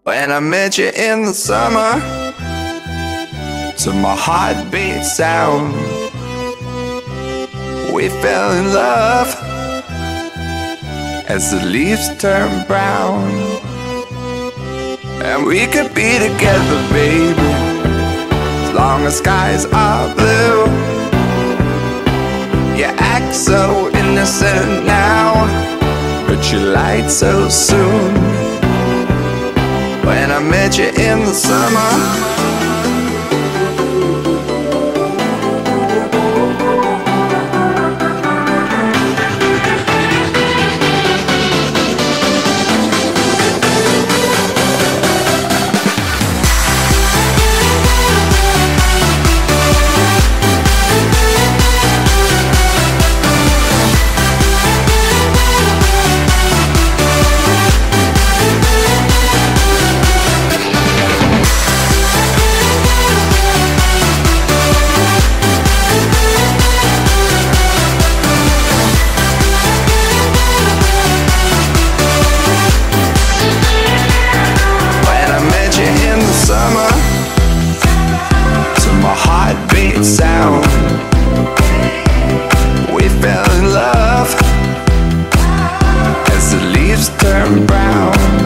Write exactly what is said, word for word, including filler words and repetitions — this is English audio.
When I met you in the summer, to my heartbeat sound, we fell in love as the leaves turn brown. And we could be together, baby, as long as skies are blue. You act so innocent now, but you lied so soon. When I met you in the summer, heartbeat sound, we fell in love as the leaves turn brown.